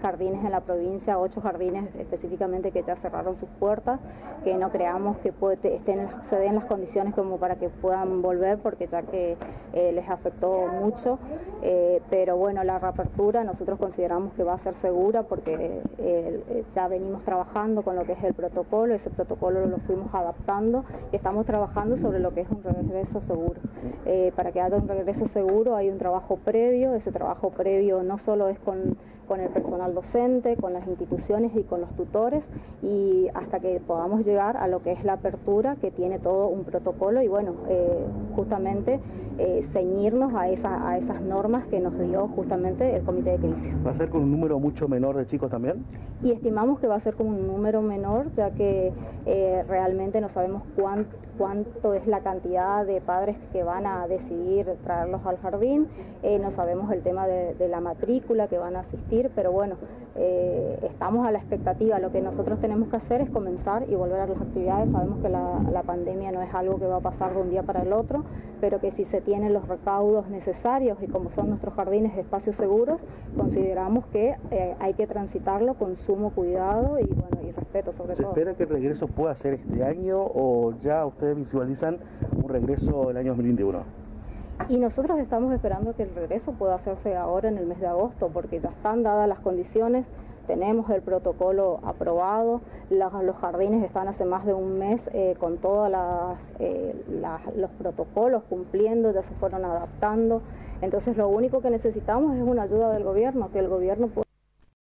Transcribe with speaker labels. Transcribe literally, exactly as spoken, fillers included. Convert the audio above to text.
Speaker 1: jardines en la provincia, ocho jardines específicamente que ya cerraron sus puertas, que no creamos que puede, estén, se den las condiciones como para que puedan volver, porque ya que eh, les afectó mucho, eh, pero bueno, la reapertura nosotros consideramos que va a ser segura porque eh, ya venimos trabajando con lo que es el protocolo, ese protocolo lo fuimos adaptando y estamos trabajando sobre lo que es un regreso seguro. Eh, para que haya un regreso seguro hay un trabajo previo, ese trabajo previo no solo es con, con el personal docente, con las instituciones y con los tutores, y hasta que podamos llegar a lo que es la apertura, que tiene todo un protocolo y bueno, eh, justamente eh, ceñirnos a, esa, a esas normas que nos dio justamente el comité de crisis.
Speaker 2: ¿Va a ser con un número mucho menor de chicos también?
Speaker 1: Y estimamos que va a ser con un número menor, ya que eh, realmente no sabemos cuánto, cuánto es la cantidad de padres que van a decidir traerlos al jardín, eh, no sabemos el tema de, de la matrícula que van a asistir, pero bueno, eh, estamos a la expectativa. Lo que nosotros tenemos que hacer es comenzar y volver a las actividades. Sabemos que la, la pandemia no es algo que va a pasar de un día para el otro, pero que si se tienen los recaudos necesarios y como son nuestros jardines espacios seguros, consideramos que eh, hay que transitarlo con sumo cuidado y bueno y respeto sobre
Speaker 2: todo. ¿Se espera que el regreso pueda ser este año o ya ustedes visualizan un regreso el año dos mil veintiuno?
Speaker 1: Y nosotros estamos esperando que el regreso pueda hacerse ahora en el mes de agosto, porque ya están dadas las condiciones, tenemos el protocolo aprobado, los, los jardines están hace más de un mes eh, con todos eh, los protocolos cumpliendo, ya se fueron adaptando, entonces lo único que necesitamos es una ayuda del gobierno, que el gobierno pueda